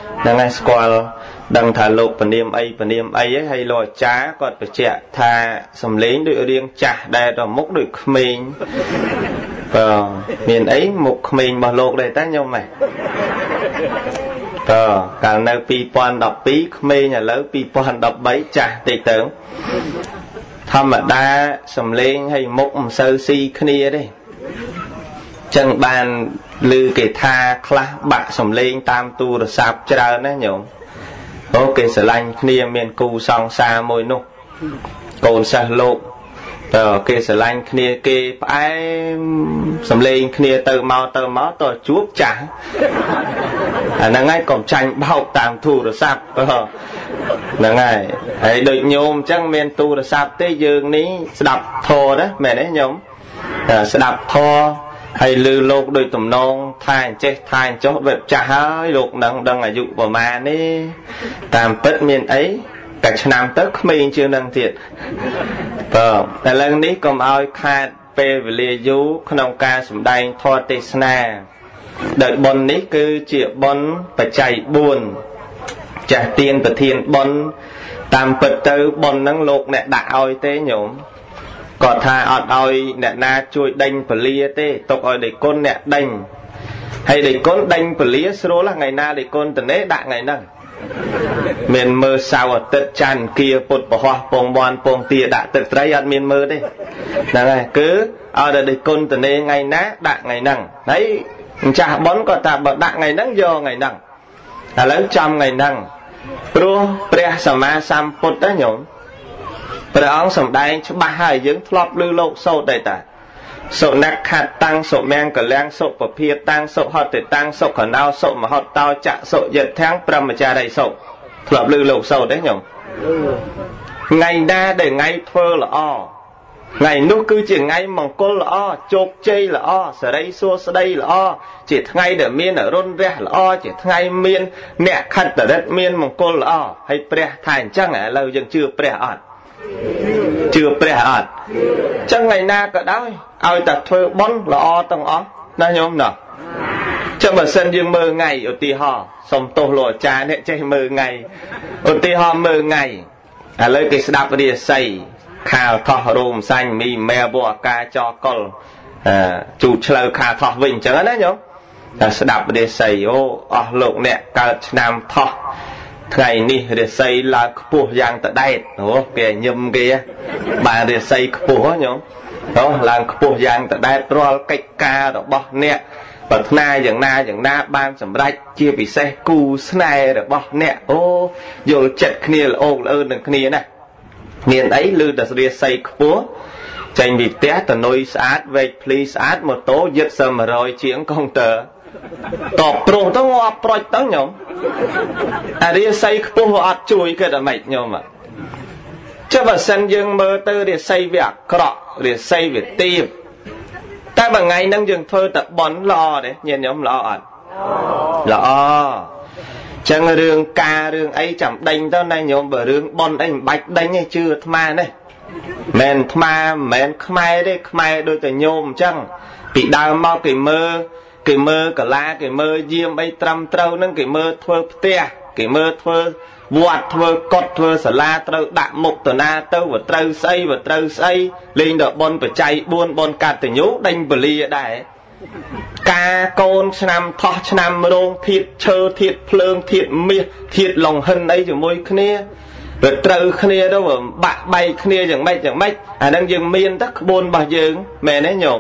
đang ngay squal đằng thả lục phần niệm ấy hay lo chá còn phải trẻ thà sầm lính đội riêng chả đây rồi múc đội mình miền ấy mục mình mà lục đây ta nhau mày cả nơi pi pon đọc bí mình nhà lớn pi pon đọc bấy chả tị tưởng thầm mà đa sầm lính hay múc sơ si kia đây chân bàn lư cái tha khla bạ sầm lính tam tu rồi sạp chả nó nhổm ok sở lanh kia miền cù song xa môi nụ cồn xa lộ kê sở lanh kia kê phải sầm lên kia từ máu tôi chuốc chả là ngay còn tranh bao tạm thu rồi sạp là ngay hãy đợi nhôm chắc miền tu rồi sạp tới dương ní đập thô đó mẹ đấy nhóm sẽ đập thô hay lư lột đôi tùm non than chết than chốt vẹp chả hơi lột đang là dụ vào mà ní tạm tất miền ấy cả năm tất mình chưa năng thiệtแต่lầnนี้ก็เอาขาดเปเวลียุขนมกาสมดัยทอติสนาโดยบนนี้คือเจียบนปัจจัยบุญจะเตียนประเทียนบนตามปัจจัยบนนั่งโลกเนี่ยด่าเอาเต้หนุ่มก็ทาอดเอาเนี่ยนาช่วยดังผลีเต้ตกเอาเด็กก้นเนี่ยดังให้เด็กก้นดังผลีสโลละไงนาเด็กก้นแต่เนี้ยด่าไงนั่งเมียนมือสาวตึกจันเกียปุดปะฮะปงบอลปงเตียด่าตึกไตรยันเมียนมือดินั่นไงคือเอาเด็กก้นแต่เนี้ยไงนะด่าไงนั่งไหนจ่าบอลก็ตาบด่าไงนั่งโยไงนั่งแล้วจำไงนั่งรู้เปรียสมาสัมปุตตะหยงพระองค์สมได้ชบาให้ยึงทลบลือโลกโซได้แต่โซนักขัดตั้งโซแมงกระแรงโซประเพียตั้งโซฮอตติตั้งโซขนาวโซมหอตเตาจะโซเย็ดแทงประมจาได้โซทลบลือโลกโซได้หยงไงหน้าได้ไงเธอละอ้อไงนู้คือจีไงมองก้นละอ้อโจกเจละอ้อสไลซัวสไลละอ้อจีไงเดือดเมียนร่นแร่ละอ้อจีไงเมียนเนี่ยขัดแต่เด็ดเมียนมองก้นละอ้อให้เปรี้ยถ่ายจังไงเรายังเชื่อเปรี้ยอ่อนchưa bẻ ạt chẳng ngày na cả đó ai đặt thuê bón là o tầng ó na nhôm nè chẳng mà sân dương mơ ngày ở tì hò xong tô lụa trà nè chơi mơ ngày ở tì hò mơ ngày lấy cái đạp đi xây khao thọ rùm xanh mì mè bùa ca cho con chủ chơi khao thọ vinh chẳng đấy nhôm đạp đi xây ô lục nè cả nam thọ ngày ní để xây là cua giang tại đây đó kìa nhầm kìa bà để xây cua nhở đó là cua giang tại đây rồi cách ca đó bỏ nè và na dạng na ban sầm rách chia bị xe cu này rồi bỏ nè ô rồi chật kia là ô ơn đừng kia này miền ấy lư đã xây cua tranh bị té từ nôi sát về please sát một tố giật sầm rồi chuyện công tờ tọp pro tao ngọt pro tao nhom đi xây khu ọt chui cái đó mày nhom mà cho bà sân dương mơ tư để xây việc cọ để xây việc tim ta bằng ngày nâng dương thơ tập bón lo đấy nhìn nhóm lo ọt lo chẳng rương ca rương ấy chẳng đánh tao này nhom bờ rương bon anh bạch đánh hay chưa thma này men thma men khmai đấy khmai đôi tờ nhôm chăng bị đau mau cái mơ cả la cái mơ diêm bay trăm trâu nâng cái mơ thơ tia cái mơ thơ vọt thơ cọt thơ sả la trâu đạm mục tờ na trâu và trâu xây lên đợt bon phải chạy buôn bon cạt từ nhú đánh bờ ly ở đây ca côn năm thọ năm rong thiệt chơ thiệt phượng thiệt miệt thiệt lòng hân ấy cho môi kia rồi trâu kia đâu mà bạ bay kia chẳng mấy đang dừng miên tắc buôn bà dừng mẹ nấy nhổm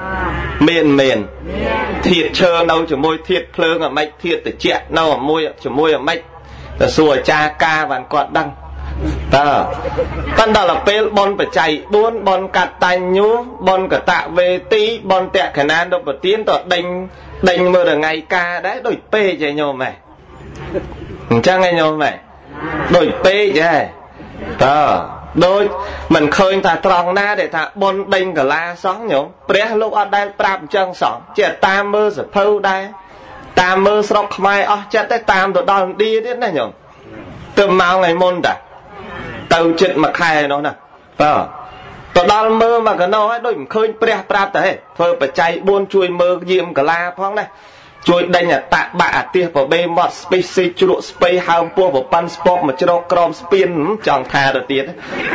miền thiệt chờ đâu cho môi thiệt phơi ở mạch thiệt để chẹt đâu ở môi cho môi ở mạch là xùa cha ca vàng quạt đăng ta căn đó là pe bon phải chạy buôn bon cắt tay nhú bon cả tạ về tí bon tẹt khả năng đâu mà tiến tọt đánh mơ là ngày ca đấy đổi pe chạy nhau mày chắc nghe nhau mày đổi pe chạy ta đôi mình khơi ta tròn na để ta bon đinh cả la sóng nhổ pre lúc ở đây pram chân sóng chỉ tam mơ sẽ phâu đây tam mơ sọc mai chết tới tam tụi đòn đi đấy này nhổ từ mau ngày môn đã từ chuyện mà khai nó nè tụi đòn mơ mà cái nó ấy đôi mình khơi pre pram thế phơi phải chạy buôn chui mơ diêm cả la phong này ជួយដេញអតបាក់អាទិះបបេមាត់ស្ពេសេជ្រក់ស្ពៃហើមពោះប្រប៉ាន់ស្ពកមកជ្រកក្រមស្ពានចង់ថាទៅទៀត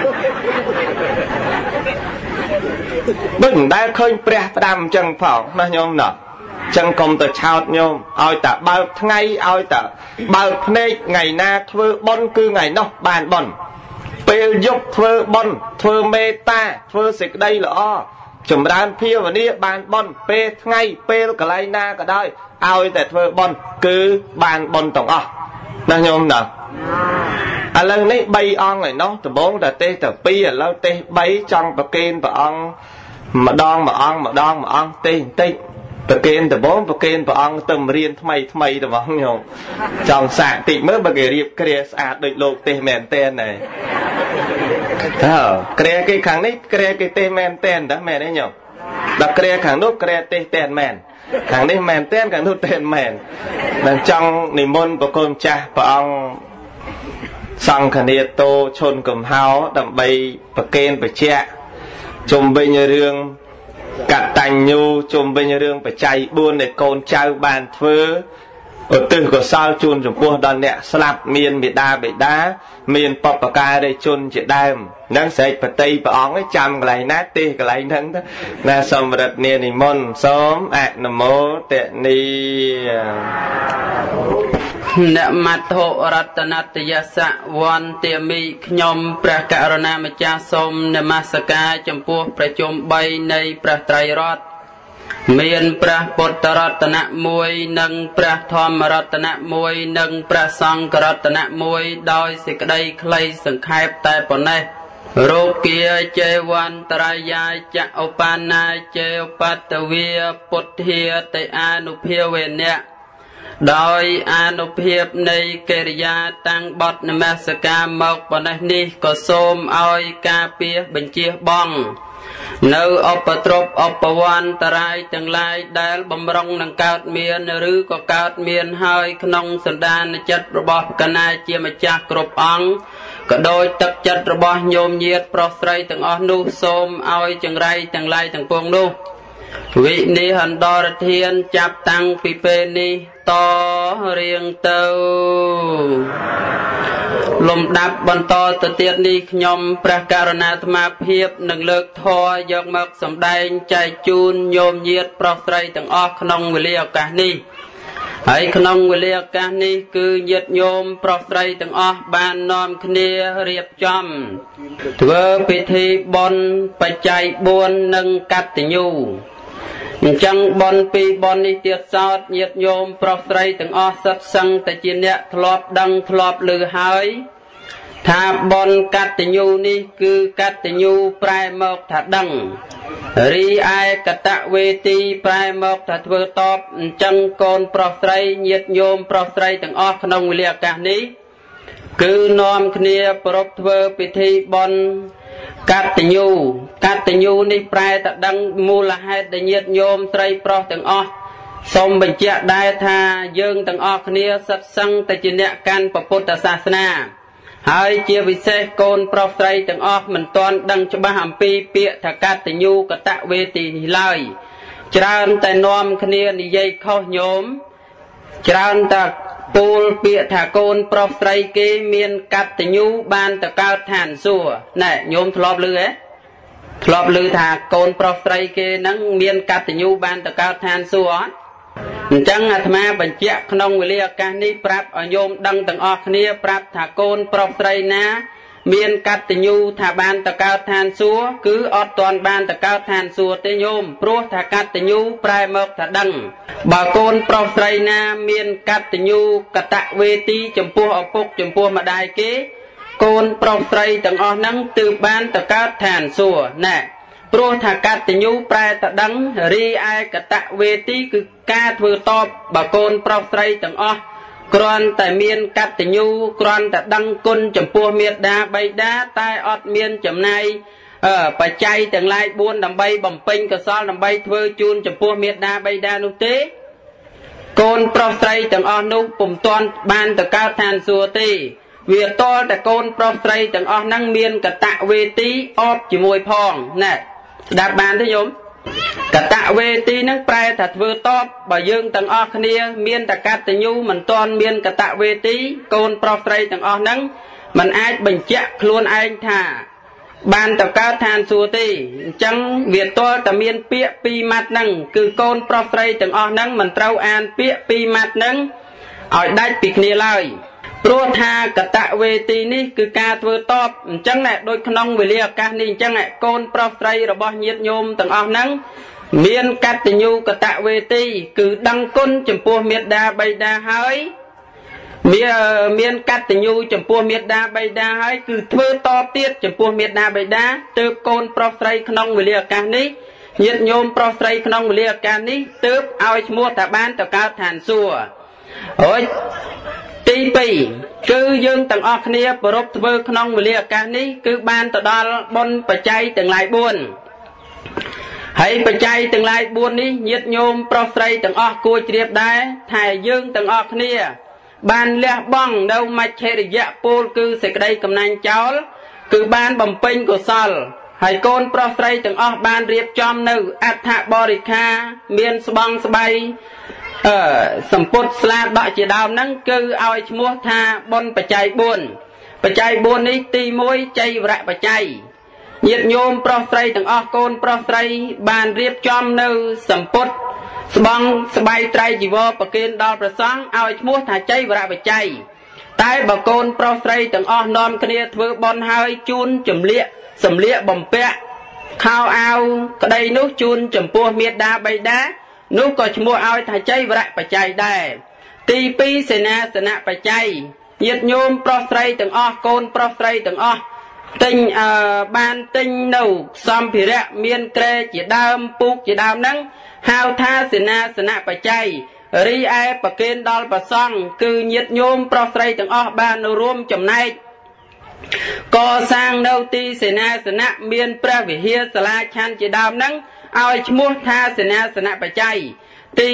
ដូចមិនដែលឃើញព្រះផ្ដាំអញ្ចឹងផងណាញោមណាចឹងកុំទៅឆោតញោមឲ្យតែបើកថ្ងៃឲ្យតែបើកភ្នែកថ្ងៃណាធ្វើបុណ្យគឺថ្ងៃនោះបានបុណ្យពេលយប់ធ្វើបុណ្យធ្វើមេត្តាធ្វើសេចក្តីល្អចម្រើនភាវនាបានបុណ្យពេលថ្ងៃពេលកន្លែងណាក៏ដោយឲ្យតែធ្វើបុណ្យគឺបានបុណ្យទាំងអស់ណាញោមណាឥឡូវនេះ3អង្គឯនោះដំបងតែទេសតែ2ឥឡូវទេស3ចង់ប្រគេនព្រះអង្គម្ដងមួយអង្គទេសបន្តិចប្រគេនដំបងប្រគេនព្រះអង្គទៅរៀនថ្មីទៅបងញោមចង់សាកតិចមើលបើគេរៀបគ្រាស្អាតដូចលោកទេសមែនតែនហើយគ្រាគេខាងនេះគ្រាគេទេសមែនតែនតើមែនទេញោមដល់គ្រាខាងនោះគ្រាទេសតែនមែនខាងនេះមែនតែនខាងនោះតែនមែនដល់ចង់និមន្តប្រគល់ម្ចាស់ព្រះអង្គសង្ឃនាតោឈុនកំហោដើម្បីប្រគេនបច្ចៈជុំវិញរឿងកតញ្ញូជុំវិញរឿងបច្ច័យ4ដែលកូនចៅបានធ្វើឧទ្ទិសកុសលជូនចំពោះដល់អ្នកស្លាប់មានមេដាបេដាមានបុព្វការីជនជាដើមនឹងស្រេចបតីព្រះអង្គចាំកន្លែងណាទេសកន្លែងហ្នឹងណាសូមរតនានិមន្តសូមអនុមោទនីអ្នកមត្ថុរតនតយសៈវន្ទាមិខ្ញុំព្រះករុណាម្ចាស់សូមនមស្ការចំពោះប្រជុំ3នៃព្រះត្រៃរតន៍មានព្រះពុទ្ធរតនៈ1និងព្រះធម្មរតនៈ1និងព្រះសង្ឃរតនៈ1ដោយសេចក្តីខ្លីសង្ខេបតែប៉ុណ្ណេះរោគាចេវន្តរាយាចឧបានាចេឧបតវាពុទ្ធាតិអានុភាវេនៈដោយអានុភាពនៃកិរិយាតាំងបទនមស្ការមកប៉ុណ្ណេះនេះក៏សូមឲ្យការពារបញ្ជាបងនៅឧបទ្រពឧបវន្តរាយទាំងឡាយដែលបំរុងនឹងកើតមានឬក៏កើតមានហើយក្នុងសន្តានចិត្តរបស់កណាជាម្ចាស់គ្រប់អង្គក៏ដោយទឹកចិត្តរបស់ញោមញាតប្រុសស្រីទាំងអស់នោះសូមឲ្យចង្រៃទាំងឡាយទាំងពួងនោះវិនិហន្តរធានចាប់តាំងពីពេលនេះតរៀងទៅលំដាប់បន្តទៅទៀតនេះខ្ញុំព្រះករុណាអាត្មាភាពនឹងលើកធម៌យកមកសម្ដែងចែកជូនញោមញាតប្រុសស្រីទាំងអស់ក្នុងវេលាឱកាសនេះហើយក្នុងវេលាឱកាសនេះគឺញាតិញោមប្រុសស្រីទាំងអស់បាននាំគ្នារៀបចំធ្វើពិធីបុណ្យបច្ច័យ4និងកតញ្ញូអញ្ចឹងបុណ្យ2បុណ្យនេះទៀតសោតញាតិញោមប្រុសស្រីទាំងអស់សិតសឹងតែជាអ្នកធ្លាប់ដឹងធ្លាប់ឮហើយថាបុណ្យកតញ្ញូនេះគឺកតញ្ញូប្រែមកថាដឹងរីឯកតវេទីប្រែមកថាធ្វើតបអញ្ចឹងកូនប្រុសស្រីញាតិញោមប្រុសស្រីទាំងអស់ក្នុងវេលាឱកាសនេះគឺនាំគ្នាប្រពធ្វើពិធីបុណ្យកតញ្ញូនេះប្រែតែដឹងមូលហេតុដែលញាតិញោមស្រីប្រុសទាំងអស់សូមបញ្ជាក់ដែរថាយើងទាំងអស់គ្នាសិតសឹងតែជាអ្នកកាន់ពុទ្ធសាសនាហើយជាពិសេសកូនប្រុសស្រីទាំងអស់មិនទាន់ដឹងច្បាស់អំពីពាក្យថាកតញ្ញូកតវេទីនេះឡើយច្រើនតែនាំគ្នានិយាយខុសញោមច្រើនតែពូលពាក្យថាកូនប្រុសស្រីគេមានកតញ្ញូបានទៅកើតឋានសួគ៌ណែញោមធ្លាប់ឮធ្លាប់ឮថាកូនប្រុសស្រីគេនឹងមានកតញ្ញូបានទៅកើតឋានសួគ៌អត់អញ្ចឹងអាត្មាបញ្ជាក់ក្នុងវេលាឱកាសនេះប្រាប់ឲ្យញោមដឹងទាំងអស់គ្នាប្រាប់ថាកូនប្រុសស្រីណាមានកតញ្ញូថាបានទៅកើតឋានសួគ៌គឺអត់ទាន់បានទៅកើតឋានសួគ៌ទេញោមព្រោះថាកតញ្ញូប្រែមកថាដឹងបើកូនប្រុសស្រីណាមានកតញ្ញូកតវេទីចំពោះឪពុកចំពោះម្ដាយគេកូនប្រុសស្រីទាំងអស់ហ្នឹងទើបបានទៅកើតឋានសួគ៌ណែព្រោះថាកតញ្ញូប្រែតែដឹងរីឯកតវេទីគឺការធ្វើតបបើកូនប្រុសស្រីទាំងអស់គ្រាន់តែមានកតញ្ញូគ្រាន់តែដឹងគុណចំពោះមេត្តាបិតាតែអត់មានចំណាយបច្ច័យទាំងឡាយ4ដើម្បីបំពេញកុសលដើម្បីធ្វើជូនចំពោះមេត្តាបិតានោះទេកូនប្រុសស្រីទាំងអស់នោះពុំទាន់បានទៅកើតឋានសួគ៌ទេវាតលតែកូនប្រុសស្រីទាំងអស់ហ្នឹងមានកតវេទីអបជាមួយផងណែស្ដាប់បានទេញោមកតវេទីនឹងប្រែថាធ្វើតបបើយើងទាំងអស់គ្នាមានតកតញ្ញូមិនទាន់មានកតវេទីកូនប្រុសស្រីទាំងអស់ហ្នឹងมันអាចបញ្ជាក់ខ្លួនឯងថាបានទៅកើតឋានសួគ៌ទេអញ្ចឹងវាទាល់តែមានពាក្យពីរម៉ាត់ហ្នឹងគឺកូនប្រុសស្រីទាំងអស់ហ្នឹងមិនត្រូវអានពាក្យពីរម៉ាត់ហ្នឹងឲ្យដាច់ពីគ្នាឡើយព្រោះថាកតវេទីនេះគឺការធ្វើតបអញ្ចឹងដូចក្នុងវេលាឱកាសនេះអញ្ចឹងកូនប្រុសស្រីរបស់ញាតិញោមទាំងអស់ហ្នឹងមានកតញ្ញូកតវេទីគឺដឹងគុណចំពោះមេត្តាបិតាហើយមានកតញ្ញូចំពោះមេត្តាបិតាហើយគឺធ្វើតបទៀតចំពោះមេត្តាបិតាទើបកូនប្រុសស្រីក្នុងវេលាឱកាសនេះញាតិញោមប្រុសស្រីក្នុងវេលាឱកាសនេះទើបឲ្យឈ្មោះថាបានទៅកើតឋានសួគ៌ហើយទី2គឺយើងទាំងអស់គ្នាប្រពធ្វើក្នុងវេលាឱកាសនេះគឺបានទៅដល់បុណ្យបច្ច័យទាំងឡាយ4ហើយបច្ច័យទាំងឡាយ4នេះញាតិញោមប្រុសស្រីទាំងអស់គួរជ្រាបដែរថាយើងទាំងអស់គ្នាបានលះបង់នៅមច្ឆរិយៈពលគឺសេចក្តីកំណាញ់ចោលគឺបានបំពេញកុសលហើយកូនប្រុសស្រីទាំងអស់បានរៀបចំនៅអដ្ឋបរិខាមានស្បង់ស្បៃសម្ពុតស្លាដកជាដើមហ្នឹងគឺឲ្យឈ្មោះថាបុណ្យបច្ច័យ4បច្ច័យ4នេះទី1ចៃវរៈបច្ច័យញាតិញោមប្រុសស្រីទាំងអស់កូនប្រុសស្រីបានរៀបចំនៅសម្ពុតស្បង់ស្បៃត្រៃជីវរប្រគេនដល់ព្រះសង្ឃឲ្យឈ្មោះថាចៃវរៈបច្ច័យតែបើកូនប្រុសស្រីទាំងអស់នាំគ្នាធ្វើបុណ្យហើយជូនសម្លៀកបំពាក់ខោអាវក្តីនោះជូនចំពោះមេត្តាបិតានោះក៏ឈ្មោះឲ្យថាចៃវរៈបច្ច័យដែរទី2សេនាសនៈបច្ច័យញាតិញោមប្រុសស្រីទាំងអស់កូនប្រុសស្រីទាំងអស់បានទិញនៅសម្ភារៈមានក្រែជាដើមពូកជាដើមហ្នឹងហៅថាសេនាសនៈបច្ច័យរីឯប្រគេនដល់ព្រះសង្ឃគឺញាតិញោមប្រុសស្រីទាំងអស់បានរួមចំណែកកសាងនៅទីសេនាសនៈមានព្រះវិហារសាលាឆាន់ជាដើមហ្នឹងឲ្យឈ្មោះថាសេនាសនៈបច្ច័យទី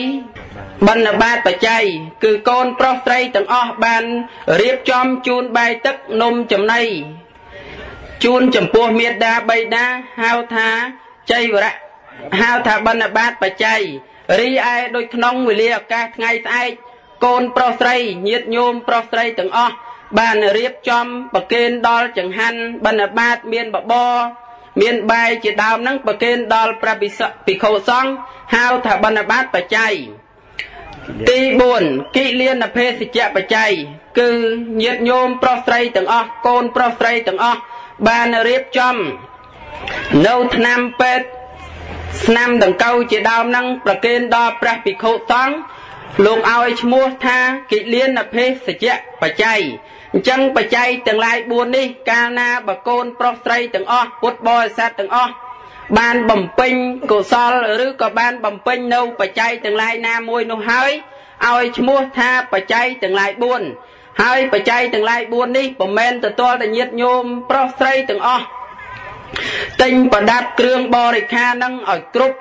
3បណ្ឌបាតបច្ច័យគឺកូនប្រុសស្រីទាំងអស់បានរៀបចំជូនបាយទឹកនំចំណីជូនចំពោះមេត្តាបិតាហៅថាចៃវរៈហៅថាបណ្ឌបាតបច្ច័យរីឯដូចក្នុងវេលាឱកាសថ្ងៃស្អែកកូនប្រុសស្រីញាតិញោមប្រុសស្រីទាំងអស់បានរៀបចំប្រគេនដល់ចង្ហាន់បណ្ឌបាតមានបបរមានបាយជាដើមហ្នឹងប្រគេនដល់ព្រះភិក្ខុសង្ឃហៅថាបណ្ឌបាតបច្ច័យទី4គិលានភេសជ្ជៈបច្ច័យគឺញាតិញោមប្រុសស្រីទាំងអស់កូនប្រុសស្រីទាំងអស់បានរៀបចំនៅថ្នាំពេទ្យស្នាមដង្កូវជាដើមហ្នឹងប្រគេនដល់ព្រះភិក្ខុសង្ឃលោកឲ្យឈ្មោះថាគិលានភេសជ្ជៈបច្ច័យអញ្ចឹងបច្ច័យទាំងឡាយ4នេះកាលណាបើកូនប្រុសស្រីទាំងអស់ពុទ្ធបរិស័ទទាំងអស់បានបំពេញកុសលឬក៏បានបំពេញនៅបច្ច័យទាំងឡាយណាមួយនោះហើយឲ្យឈ្មោះថាបច្ច័យទាំងឡាយ4ហើយបច្ច័យទាំងឡាយ4នេះពុំមែនទៅទាល់តែញាតិញោមប្រុសស្រីទាំងអស់ទិញប្រដាប់គ្រឿងបរិក្ខារនឹងឲ្យគ្រប់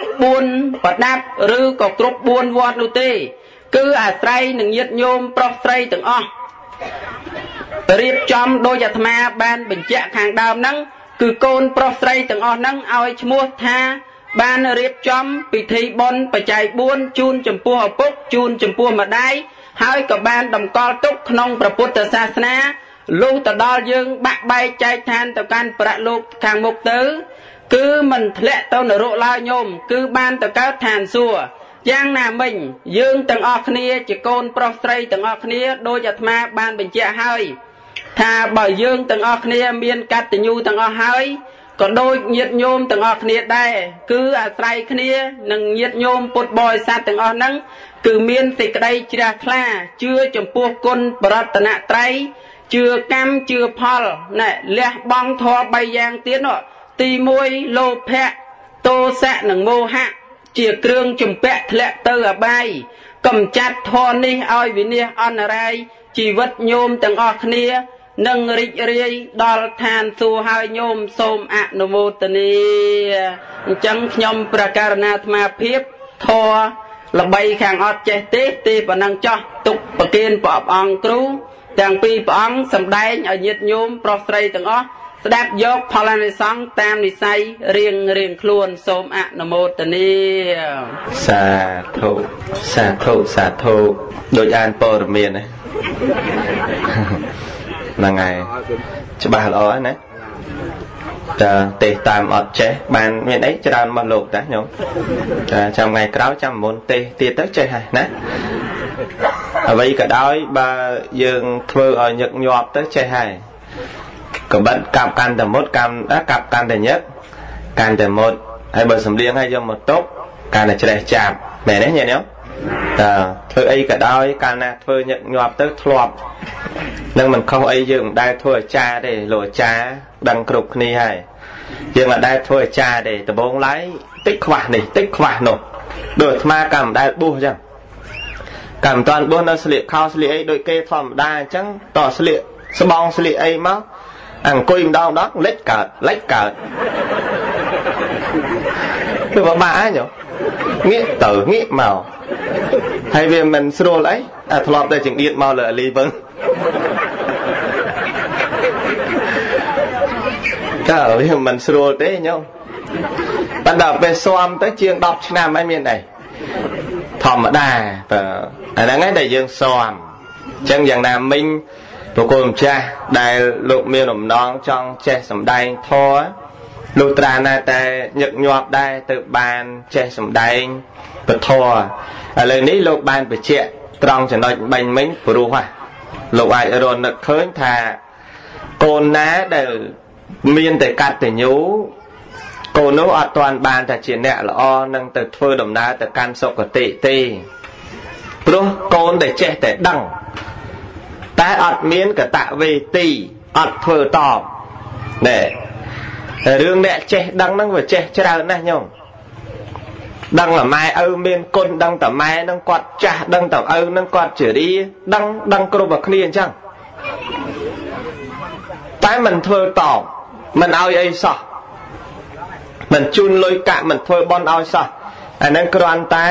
4ប្រដាប់ឬក៏គ្រប់4វត្តនោះទេគឺអាស្រ័យនឹងញាតិញោមប្រុសស្រីទាំងអស់រៀបចំដោយអាត្មាបានបញ្ជាក់ខាងដើមហ្នឹងគឺកូនប្រុសស្រីទាំងអស់ហ្នឹងឲ្យឈ្មោះថាបានរៀបចំពិធីបុណ្យបច្ច័យ4ជូនចំពោះឪពុកជូនចំពោះម្ដាយហើយក៏បានតម្កល់ទុកក្នុងព្រះពុទ្ធសាសនាលុះទៅដល់យើងបាក់បែកចែកឋានទៅកាន់ប្រលោកខាងមុខទៅគឺមិនធ្លាក់ទៅនរកឡើយញោមគឺបានទៅកើតឋានសួគ៌យ៉ាងណាមិញយើងទាំងអស់គ្នាជាកូនប្រុសស្រីទាំងអស់គ្នាដោយអាត្មាបានបញ្ជាក់ហើយថាបើយើងទាំងអស់គ្នាមានកតញ្ញូទាំងអស់ហើយក៏ដូចញាតិញោមទាំងអស់គ្នាដែរគឺអាស្រ័យគ្នានឹងញាតិញោមពុទ្ធបរិស័ទទាំងអស់ហ្នឹងគឺមានសេចក្តីជ្រះថ្លាជឿចំពោះគុណបរតនត្រ័យជឿកម្មជឿផលណែលះបង់ធម៌3យ៉ាងទៀតនោះទី1លោភៈទោសៈនិងមោហៈជាគ្រឿងជំពាក់ធ្លាក់ទៅអបាយកំចាត់ធម៌នេះឲ្យវិនាសអន្តរាយជីវិតញោមទាំងអស់គ្នានឹងរីករាយដល់ឋានសួគ៌ហើយញោមសូមអនុមោទនាអញ្ចឹងខ្ញុំប្រកាសណាអាត្មាភាពធម៌ល្បីខាងអត់ចេះទេប៉ុណ្ណឹងចោះទុកប្រគិនព្រះអង្គគ្រូទាំងពីរព្រះអង្គសម្ដែងឲ្យញាតិញោមប្រុសស្រីទាំងអស់ស្ដាប់យកផលអានិសង្សតាមនិស័យរៀងខ្លួនសូមអនុមោទនាសាធុសាធុសាធុដូចអានព័ត៌មានហ្នឹងហើយច្បាស់ល្អណាតើទេតាមអត់ចេះបានមានអីច្រើនមកលោកតាញោមតែចាំថ្ងៃក្រោយចាំមុនទេទៀតទៅចេះហើយណាអ្វីក៏ដោយបើយើងធ្វើឲ្យញឹកញាប់ទៅចេះហើយកបិតកាប់កាន់តែមុតកាប់កាន់តែញឹកកាន់តែមុតហើយបើសំលៀងឲ្យយកមកទុកកាន់តែច្រេះចាប់មែនទេញាតិញោមតើធ្វើអីក៏ដោយកាលណាធ្វើញឹកញាប់ទៅធ្លាប់នឹងមិនខុសអីយើងមិនដែលធ្វើអាចារ្យទេលោកអាចារ្យដឹងគ្រប់គ្នាហើយយើងមិនដែលធ្វើអាចារ្យទេដំបូងឡើយតិចខ្វះនេះតិចខ្វះនោះដូចអាត្មាក៏មិនដែលបួសអញ្ចឹងក៏មិនតាន់បួសនៅស្លៀកខោស្លៀកអីដូចគេធម្មតាអញ្ចឹងតោះស្លៀកស្បង់ស្លៀកអីមកអង្គុយម្ដងលិចកើតគឺពិបាកអញ្ចឹងងាកទៅងាកមកហើយវាមិនស្រួលអីអាធ្លាប់តែចង្អៀតមកលើអាលីវឹងតើវាមិនស្រួលទេញោមប៉ុន្តែពេលស៊ាំទៅជាង10ឆ្នាំហើយមានអីធម្មតាតើអាហ្នឹងឯងដែលយើងស៊ាំអញ្ចឹងយ៉ាងណាមិញប្រគល់ម្ចាស់ដែលលោកមានអំណងចង់ចេះសម្ដែងធម៌លុះត្រាណាតែញឹកញាប់ដែរទៅបានចេះសម្ដែងពធឥឡូវនេះលោកបានបញ្ជាក់ត្រង់ចំណុចបាញ់មិញព្រោះលោកអាចរនឹកឃើញថាកូនណាដែលមានតែកតញ្ញូកូននោះអត់ទាន់បានតែជាអ្នកល្អនឹងទៅធ្វើដំណើរទៅកាន់សុគតិទេព្រោះកូនដែលចេះតែដឹងតែអត់មានកតវេទីអត់ធ្វើតបណែរឿងអ្នកចេះដឹងហ្នឹងវាចេះច្រើនណាស់ញោមដឹងតែម៉ែឪមានគុណដឹងតែម៉ែហ្នឹងគាត់ចាស់ដឹងតែឪហ្នឹងគាត់ជារាដឹងគ្រប់តែគ្នាអញ្ចឹងតែមិនធ្វើតបមិនឲ្យអីសោះមិនជូនលុយកាក់មិនធ្វើបន់ឲ្យសោះអាហ្នឹងគ្រាន់តែ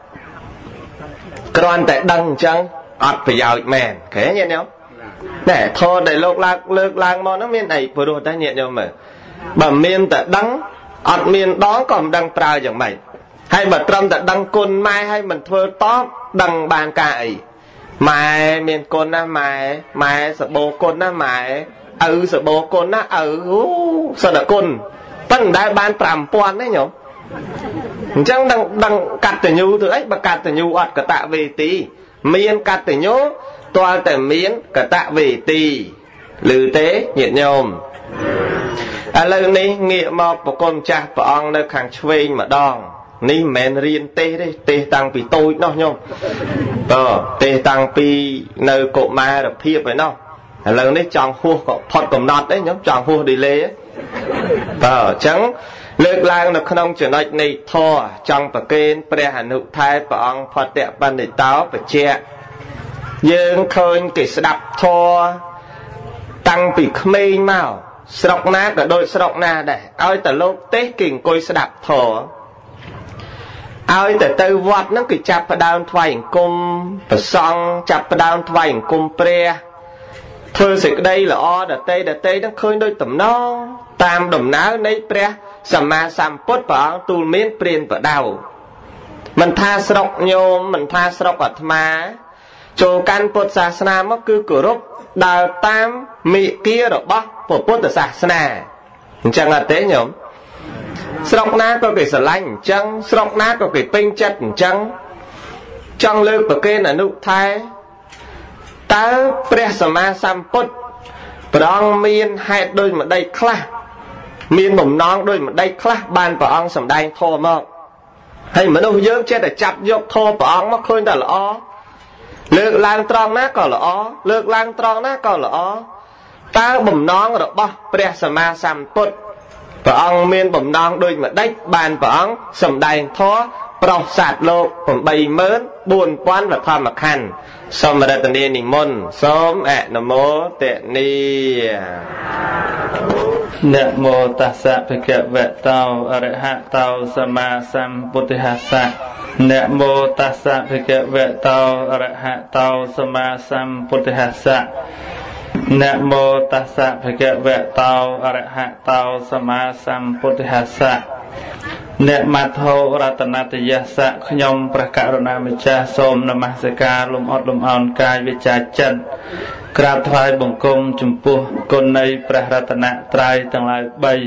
ដឹងអញ្ចឹងអត់ប្រយោជន៍មែនឃើញញាតិញោមណែធម៌ដែលលោកលើកឡើងមកហ្នឹងមានអីព្រោះតែញាតិញោមមើលបើមានតែដឹងអត់មានដងក៏មិនដឹងប្រើយ៉ាងម៉េចហើយបើត្រឹមតែដឹងគុណម៉ែហើយមិនធ្វើតបដឹងបានការអីម៉ែមានគុណណាម៉ែសបោគុណណាម៉ែឪសបោគុណណាឪសតគុណប៉ុន្តែបាន 5000 ទេញោមអញ្ចឹងដឹងកតញ្ញូទៅអីបើកតញ្ញូអត់កតវេទីមានកតញ្ញូទាល់តែមានកតវេទីឮទេញាតិញោមឥឡូវនេះងាកមកប្រគំចាស់ព្រះអង្គនៅខាងឆ្វេងម្ដងនេះមិនមែនរៀនទេសទេទេសតាំងពីតូចនោះញោមទេសតាំងពីនៅកុមារភាពឯណោះឥឡូវនេះចង់ហួសក៏ផុតកំណត់ទេញោមចង់ហួសឌីលេអញ្ចឹងលើកឡើងនៅក្នុងចំណុចនៃធម៌ចង់ប្រគេនព្រះអនុថែព្រះអង្គផតបណ្ឌិតោបជាយើងឃើញគេស្ដាប់ធម៌តាំងពីក្មេងមកស្រុកណាក៏ដូចស្រុកណាដែរឲ្យតែលោកទេសគេអង្គុយស្ដាប់ធម៌ឲ្យតែទៅវត្តហ្នឹងគេចាប់ផ្ដើមថ្វាយអង្គមព្រះសង្ឃចាប់ផ្ដើមថ្វាយអង្គមព្រះធ្វើសេចក្តីល្អដតីហ្នឹងឃើញដូចតំណងតាមដំណើរនៃព្រះសម្មាសម្ពុទ្ធព្រះអង្គទូលមានព្រានប្រដៅមិនថាស្រុកញោមមិនថាស្រុកអាត្មាចូលកាន់ពុទ្ធសាសនាមកគឺគោរពដើរតាមមេគារបស់ពុទ្ធសាសនាអញ្ចឹងអត់ទេញោមស្រុកណាក៏គេស្រឡាញ់អញ្ចឹងស្រុកណាក៏គេពេញចិត្តអញ្ចឹងចង់លើកប្រគេនអនុថែតើព្រះសម្មាសម្ពុទ្ធព្រះអង្គមានហេតុដូចម្ដេចខ្លះមានបំណងដូចម្ដេចខ្លះបានព្រះអង្គសម្ដែងធម៌មកហើយមនុស្សយើងចេះតែចាប់យកធម៌ព្រះអង្គមកឃើញតែល្អលើកឡើងត្រង់ណាក៏ល្អលើកឡើងត្រង់ណាក៏ល្អតើបំណងរបស់ព្រះសម្មាសម្ពុទ្ធព្រះអង្គមានបំណងដូចម្ដេចបានព្រះអង្គសម្ដែងធម៌ប្រោសសត្វលោក 84000 វធម្មខណ្ឌសូមរតនានិមន្តសូមអនុមោទនាนะโมตัสสะภะคะวะโตอะระหะโตสัมมาสัมพุทธัสสะนะโมตัสสะภะคะวะโตอะระหะโตสัมมาสัมพุทธัสสะนะโมตัสสะภะคะวะโตอะระหะโตสัมมาสัมพุทธัสสะអ្នកមត្ថោរតនតយស្សៈខ្ញុំព្រះករុណាម្ចាស់សូមនមស្ការលំអត់លំអោនកាយវិចាចិត្តក្រាបថ្វាយបង្គំចំពោះគុណនៃព្រះរតនត្រ័យទាំងឡាយ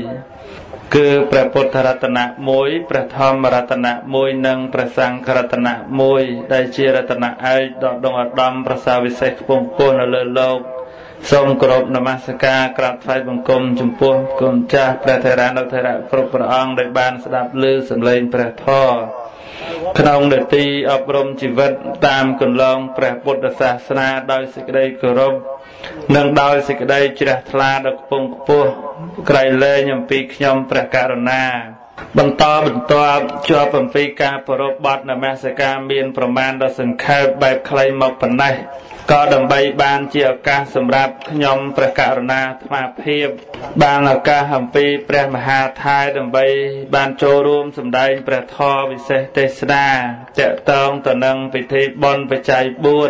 3គឺព្រះពុទ្ធរតនៈ1ព្រះធម្មរតនៈ1និងព្រះសង្ឃរតនៈ1ដែលជារតនៈឯកដ៏ដងឧត្តមប្រសើរវិសេសខ្ពង់ខ្ពស់នៅលើលោកសូមគោរពនមស្ការក្រាបថ្វាយបង្គំចំពោះគុណចាស់ព្រះថេរានុថេរៈគ្រប់ព្រះអង្គដែលបានស្ដាប់ឮសម្លេងព្រះធម៌ក្នុងនាទីអប់រំជីវិតតាមគន្លងព្រះពុទ្ធសាសនាដោយសេចក្តីគោរពនិងដោយសេចក្តីជ្រះថ្លាដ៏ខ្ពង់ខ្ពស់ក្រៃលែងអំពីខ្ញុំព្រះករុណាបន្តបន្ទាប់ជាប់អំពីការប្រពបត្តិនមស្ការមានប្រមាណដ៏សង្ខេបបែបខ្លីមកប៉ុណ្ណេះក៏ដើម្បីបានជាឱកាសសម្រាប់ខ្ញុំព្រះករុណាអាត្មាភាពបានឱកាសអំពីព្រះមហាថែដើម្បីបានចូលរួមសម្ដែងព្រះធម៌វិសេសទេសនាតាក់ទងទៅនឹងពិធីបុណ្យបច្ច័យ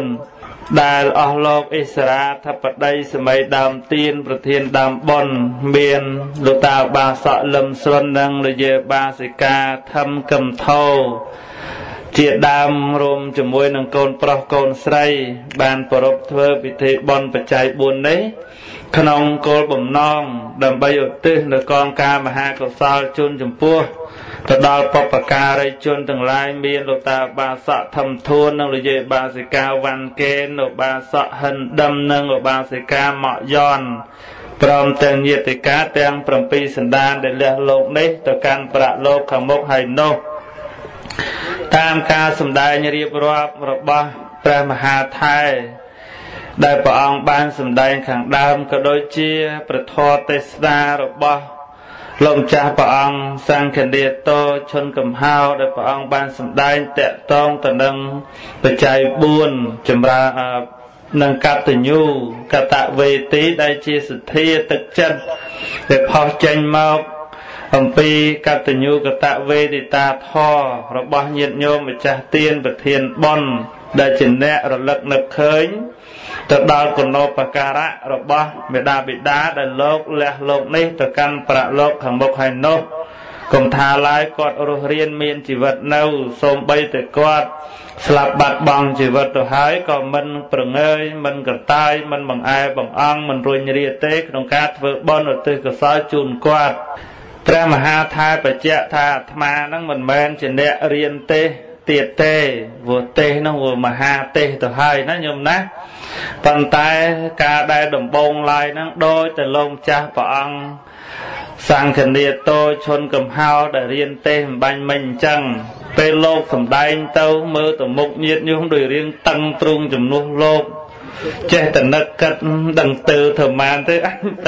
4ដែលអស់លោកឥសរាធិបតីសម័យដើមទៀនប្រធានដើមបុណ្យមានលោកតាបាសកលឹមស្រុននិងលយាបាសិកាធម្មកំថោជាដើមរួមជាមួយនឹងកូនប្រុសកូនស្រីបានប្រពធ្វើពិធីបុណ្យបច្ច័យ4នេះក្នុងគោលបំណងដើម្បីឧទ្ទិសនូវកងការមហាកុសលជូនចំពោះទៅដល់បុព្វការីជនទាំងឡាយមានលោកតាបាសកធម្មធួននិងលយាបាសិកាវ៉ាន់កេនលោកបាសកហិនដឹមនិងលោកបាសិកាម៉ាក់យ៉នព្រមទាំងញាតិកាទាំង7សន្តានដែលលះលោកនេះទៅកាន់ប្រាក់លោកខាងមុខហើយនោះតាមការសម្ដែងរៀបរាប់របស់ព្រះមហាថែដែលព្រះអង្គបានសម្ដែងខាងដើមក៏ដូចជាព្រះធម៌ទេសនារបស់លោកម្ចាស់ព្រះអង្គសង្ឃនាតោឈុនកំហោដែលព្រះអង្គបានសម្ដែងតាក់ទងទៅនឹងបច្ច័យ4ចម្រើននឹងកតញ្ញូកតវេទីដែលជាសទ្ធាទឹកចិត្តដែលផុសចេញមកអំពីកតញ្ញូកតវេទិតាធម៌របស់ញាតិញោមម្ចាស់ទានប្រធានបុណ្យដែលជាអ្នករលឹកនឹកឃើញទៅដល់គុណូបការៈរបស់មេដាបិតាដែលលោកលះលោកនេះទៅកាន់ប្រាក់លោកខាងមុខហើយនោះកុំថាឡើយគាត់រស់រានមានជីវិតនៅសូម្បីតែគាត់ស្លាប់បាត់បង់ជីវិតទៅហើយក៏មិនប្រងើយមិនកតាយមិនបង្អែបង្អង់មិនរុញរាទេក្នុងការធ្វើបុណ្យឧទ្ទិសកុសលជូនគាត់ព្រះមហាថែបច្ចៈថាអាត្មានឹងមិនមែនជាអ្នករៀនទេសទៀតទេព្រោះទេសនោះវាមហាទេសទៅហើយណាញោមណាប៉ុន្តែការដែលដំបងឡើយហ្នឹងដោយតែលោកម្ចាស់ព្រះអង្គសង្ឃនាតោឈុនកំហោដែលរៀនទេសមិនបាញ់មិញអញ្ចឹងពេលលោកសំដែងទៅមើលទៅមុខញាតិញោមដោយរៀងតឹងទ្រូងជំនួសលោកចេះតែនឹកគិតដឹងទៅធ្វើម៉ានទៅទៅ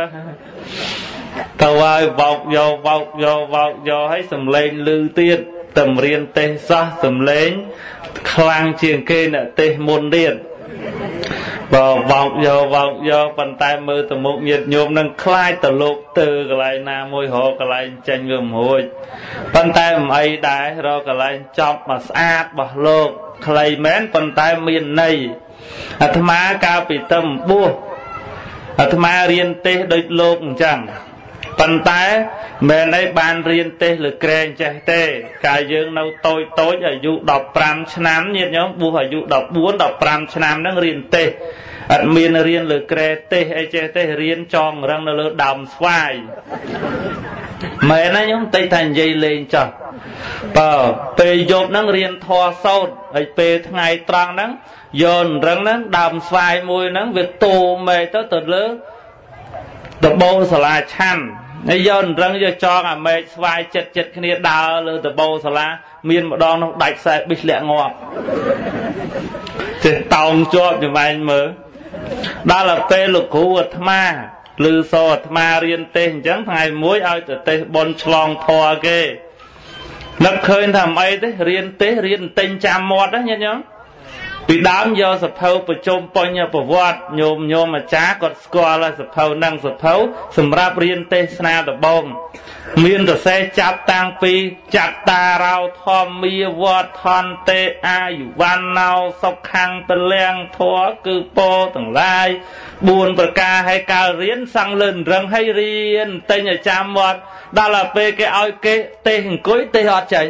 ហើយវោកយកឲ្យសំឡេងលឺទៀតតម្រៀនទេសសោះសំឡេងខ្លាំងជាងគេអ្នកទេសមុនទៀតបើវោកយកប៉ុន្តែមើលទៅមុខញាតិញោមនឹងខ្លាចទៅលោកទៅកន្លែងណាមួយរកកន្លែងចេញវាមិនរួចប៉ុន្តែមិនអីដែររកកន្លែងចប់មកស្អាតរបស់លោកខ្លីមែនប៉ុន្តែមានន័យអាត្មាកាលពីទៅបួសអាត្មារៀនទេសដូចលោកអញ្ចឹងប៉ុន្តែមិនអីបានរៀនទេសលើក្រែងចេះទេកាលយើងនៅតូចអាយុ15ឆ្នាំញាតិញោមបួសអាយុ14 15ឆ្នាំហ្នឹងរៀនទេសអត់មានរៀនលើក្រែទេសអីចេះទេរៀនចងរឹងនៅលើដើមស្វាយមែនណាញោមតែនិយាយលេងចោះបើពេលយប់ហ្នឹងរៀនធម៌សោតហើយពេលថ្ងៃត្រង់ហ្នឹងយករឹងហ្នឹងដើមស្វាយមួយហ្នឹងវាតូមេទៅលើដបូលសាលាឆាន់ហើយយករឹងយកចងអាមេឃស្វាយចិត្តគ្នាដើរលើដបូលសាលាមានម្ដងនោះដាច់ខ្សែប៊ីសលាក់ងាប់ចេះតោងជាប់ចំែងមើលដល់ទៅពេលលោកគ្រូអាត្មាឮសូរអាត្មារៀនទេសអញ្ចឹងថ្ងៃមួយឲ្យទៅទេសបនឆ្លងធរគេនឹកឃើញថាមិនអីទេរៀនទេសរៀនទិញចាំមាត់ណាញាតិញោមពីដើមយកសភៅប្រជុំបញ្ញប្រវត្តិញោមអាចារ្យគាត់ស្គាល់សភៅនឹងសភៅសម្រាប់រៀនទេសនាដំបូងមានសរសេរចាប់តាំងពីចត្តារោធម្មាវត្ថន្តេអាយុវណ្ណោសុខੰពលំធัวគឺពោទាំងឡាយ4ប្រការឲ្យកាលរៀនសង្លឹនរឹងឲ្យរៀនតែញឲ្យចាំមាត់ដល់ទៅពេលគេឲ្យគេទេសអង្គុយទេសអត់ចេញ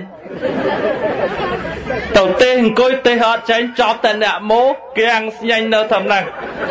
ទៅទេសអង្គុយទេសអត់ចេញចប់តែអ្នកមកគេអាំងស្ញែងនៅតាមហ្នឹង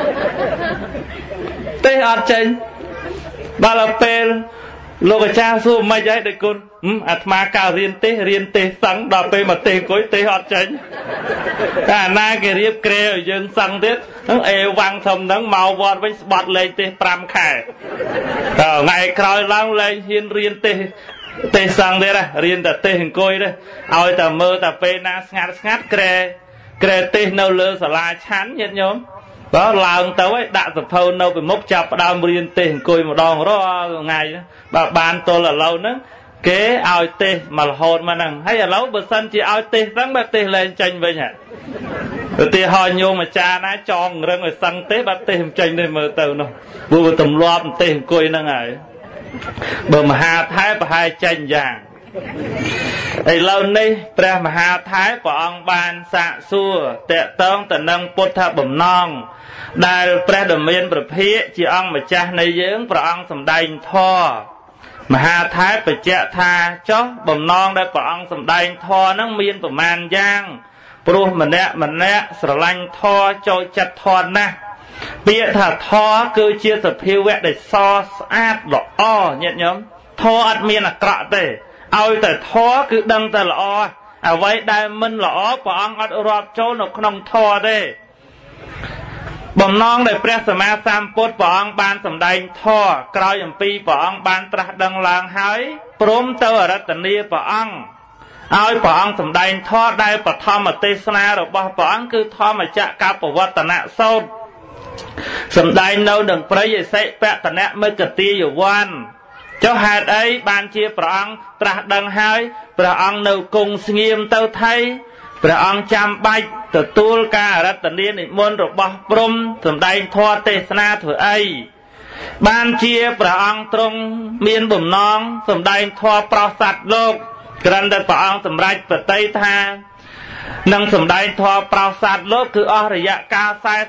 ទេសអត់ចេញដល់ទៅពេលលោកអាចារ្យសួរមិនអីដូចគុណអាត្មាកាលរៀនទេសឹងដល់ពេលមកទេសអង្គុយទេសអត់ចេញតែអាណាគេរៀបក្រែឲ្យយើងសឹងទៀតហ្នឹងអេវ៉ាំងធំហ្នឹងមកវត្តវិញស្បត់លេងទេស5ខែតើថ្ងៃក្រោយឡើងលេងហ៊ានរៀនទេសឹងទៀតរៀនតែទេសអង្គុយទេឲ្យតែមើលតែពេលណាស្ងាត់ក្រែទេសនៅលើសាលាឆាន់ញាតិញោមបើឡើងទៅឯងដាក់សភៅនៅពីមុខចាប់ផ្ដើមរៀនទេសអង្គុយម្ដងរាល់ថ្ងៃបើបានទល់ឥឡូវហ្នឹងគេឲ្យទេសមករហូតមកហ្នឹងហើយឥឡូវបើសិនជាឲ្យទេសហ្នឹងបើទេសលែងចេញវិញហ่ะឧទាហរណ៍ញោមអាចារ្យណាចងរឹងឲ្យសឹងទេសបើទេសមិនចេញទេមើលទៅនោះព្រោះទម្លាប់ទេសអង្គុយហ្នឹងហើយបើមហាថែប្រហែលចេញយ៉ាងឥឡូវនេះព្រះមហាថែព្រះអង្គបានសាកសួរតេតងទៅនឹងពុទ្ធបំណងដែលព្រះដ៏មានព្រះភិក្ខជាអង្គម្ចាស់នៃយើងព្រះអង្គសម្ដែងធម៌មហាថែបញ្ជាក់ថាចុះបំណងដែលព្រះអង្គសម្ដែងធម៌ហ្នឹងមានប្រមាណយ៉ាងព្រោះម្នាក់ស្រឡាញ់ធម៌ចូលចិត្តធម៌ណាស់ពាក្យថាធម៌គឺជាសភាវៈដែលសស្អាតល្អញាតិញោមធម៌អត់មានអាក្រក់ទេឲ្យតែធម៌គឺដឹងតែល្អអ្វីដែលមិនល្អព្រះអង្គអត់រាប់ចូលនៅក្នុងធម៌ទេបំណងដែលព្រះសម្មាសម្ពុទ្ធព្រះអង្គបានសម្ដែងធម៌ក្រោយអំពីព្រះអង្គបានត្រាស់ដឹងឡើងហើយព្រមទៅអរតនីព្រះអង្គឲ្យព្រះអង្គសម្ដែងធម៌ដែលបឋមទេសនារបស់ព្រះអង្គគឺធម្មចក្រកបវត្តនសូត្រសម្ដែងនៅនឹងព្រៃឥសិបតនមិគតិយវ័នចុះហេតុអីបានជាព្រះអង្គត្រាស់ដឹងហើយព្រះអង្គនៅគង់ស្ងៀមទៅថៃព្រះអង្គចាំបាច់ទទួលការអរតនានិមន្តរបស់ព្រហ្មសម្ដែងធម៌ទេសនាធ្វើអីបានជាព្រះអង្គទ្រង់មានបំណងសម្ដែងធម៌ប្រោសសត្វលោកគ្រាន់តែព្រះអង្គសម្រេចបតីថានឹងសម្ដែងធម៌ប្រោសសត្វលោកគឺអស់រយៈកាល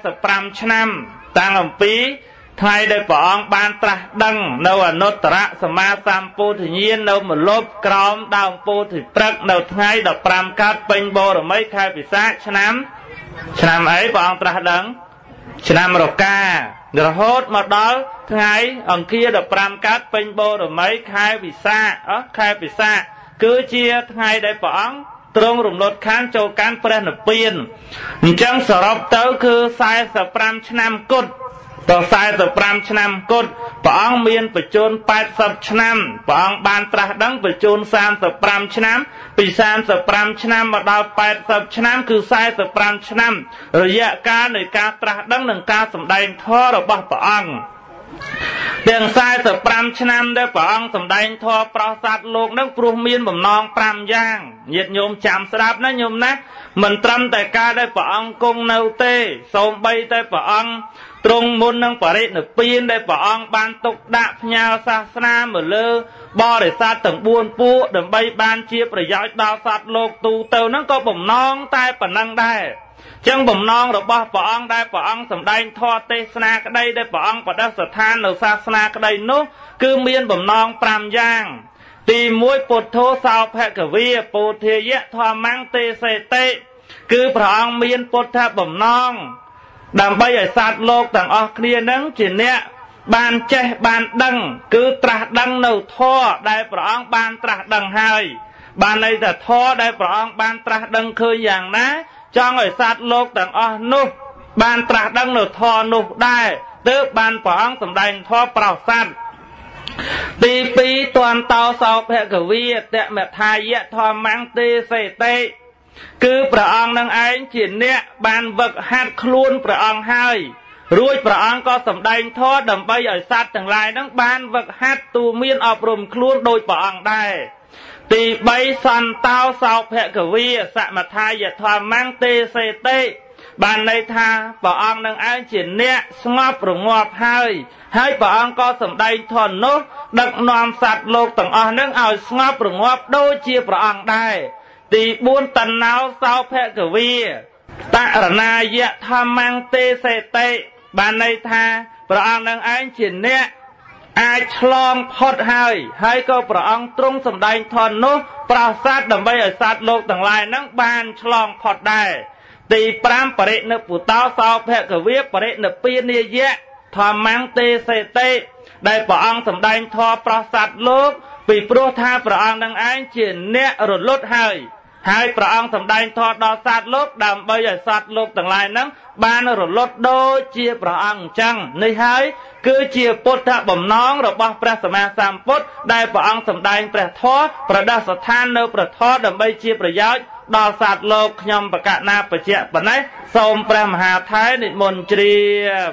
45ឆ្នាំតាំងអំពីថ្ងៃដែលព្រះអង្គបានត្រាស់ដឹងនៅអនុត្តរសម្មាសម្ពុទ្ធញ្ញាណនៅមលប់ក្រោមដើមពោធិព្រឹក្សនៅថ្ងៃ15កើតពេញបូរមីខែពិសាខឆ្នាំអីព្រះអង្គត្រាស់ដឹងឆ្នាំរការហូតមកដល់ថ្ងៃអង្គារ15កើតពេញបូរមីខែពិសាខគឺជាថ្ងៃដែលព្រះអង្គទ្រង់រំលត់ខានចូលកាន់ព្រះនិព្វានអញ្ចឹងសរុបទៅគឺ45ឆ្នាំគត់ដល់45ឆ្នាំគត់ព្រះអង្គមានបច្ចុប្បន្ន80ឆ្នាំព្រះអង្គបានត្រាស់ដឹងបច្ចុប្បន្ន35ឆ្នាំពី35ឆ្នាំមកដល់80ឆ្នាំគឺ45ឆ្នាំរយៈកាលនៃការត្រាស់ដឹងនិងការសម្ដែងធម៌របស់ព្រះអង្គទាំង45ឆ្នាំដែលព្រះអង្គសម្ដែងធម៌ប្រោសសត្វលោកនឹងព្រោះមានបំណង5យ៉ាងញាតិញោមចាំស្ដាប់ណាញោមណាមិនត្រឹមតែការដែលព្រះអង្គគង់នៅទេសូម្បីតែព្រះអង្គទ្រង់មុននឹងបរិនិព្វានដែលព្រះអង្គបានទុកដាក់ផ្ញើសាសនាមកលើបរិស័ទទាំង4ពួកដើម្បីបានជាប្រយោជន៍ដល់សត្វលោកទូទៅហ្នឹងក៏បំណងតែប៉ុណ្ណឹងដែរចឹងបំណងរបស់ព្រះអង្គដែលព្រះអង្គសម្ដែងធម៌ទេសនាក្តីដែលព្រះអង្គបដិស្ថាននៅសាសនាក្តីនោះគឺមានបំណង5យ៉ាងទី1ពុទ្ធោសោភគវាពោធាយៈធម្មੰទេសេតិគឺព្រះអង្គមានពុទ្ធបំណងដើម្បីឲ្យសត្វលោកទាំងអស់គ្នានឹងជាអ្នកបានចេះបានដឹងគឺត្រាស់ដឹងនៅធម៌ដែលព្រះអង្គបានត្រាស់ដឹងហើយបានន័យថាធម៌ដែលព្រះអង្គបានត្រាស់ដឹងឃើញយ៉ាងណាចង់ឲ្យសត្វលោកទាំងអស់នោះបានត្រាស់ដឹងនៅធម៌នោះដែរទើបបានព្រះអង្គសម្ដែងធម៌ប្រោសសត្វទី2ទាន់តោសោភគវាតមថាយៈធម្មੰទេសេតិគឺព្រះអង្គនឹងឯងជាអ្នកបានវឹកហាត់ខ្លួនព្រះអង្គហើយរួចព្រះអង្គក៏សម្ដែងធម៌ដើម្បីឲ្យសត្វទាំងឡាយនឹងបានវឹកហាត់ទូមានអប់រំខ្លួនដោយព្រះអង្គដែរទី3សន្តោសោភគវាសមថាយៈធម្មੰទេសេតិបានន័យថាព្រះអង្គនឹងឯងជាអ្នកស្ងប់រងាប់ហើយព្រះអង្គក៏សម្ដែងធម៌នោះដឹកនាំសត្វលោកទាំងអស់នឹងឲ្យស្ងប់រងាប់ដូចជាព្រះអង្គដែរទី4តណោសោភគវីតរណាយៈធម្មង្ទេសេតិបានន័យថាព្រះអង្គនឹងឯងជាអ្នកអាចឆ្លងផុតហើយក៏ព្រះអង្គទ្រង់សម្ដែងធម៌នោះប្រោសសត្វដើម្បីឲ្យសត្វលោកទាំងឡាយនឹងបានឆ្លងផុតដែរទី5បរិនិព្ពុតោសោភគវីបរិនិព្វានាយៈធម្មង្ទេសេតិដែលព្រះអង្គសម្ដែងធម៌ប្រោសសត្វលោកពីព្រោះថាព្រះអង្គនឹងឯងជាអ្នករលត់ហើយព្រះអង្គសម្ដែងធម៌ដល់សត្វលោកដើម្បីឲ្យសត្វលោកទាំងឡាយនឹងបានរលត់ដូចជាព្រះអង្គអញ្ចឹងនេះហើយគឺជាពុទ្ធបំណងរបស់ព្រះសម្មាសម្ពុទ្ធដែលព្រះអង្គសម្ដែងព្រះធម៌ប្រដេស្ថាននៅព្រះធម៌ដើម្បីជាប្រយោជន៍ដល់សត្វលោកខ្ញុំបកណាបច្ចៈប៉ុណ្ណេះសូមព្រះមហាថេរនិមន្តជ្រាប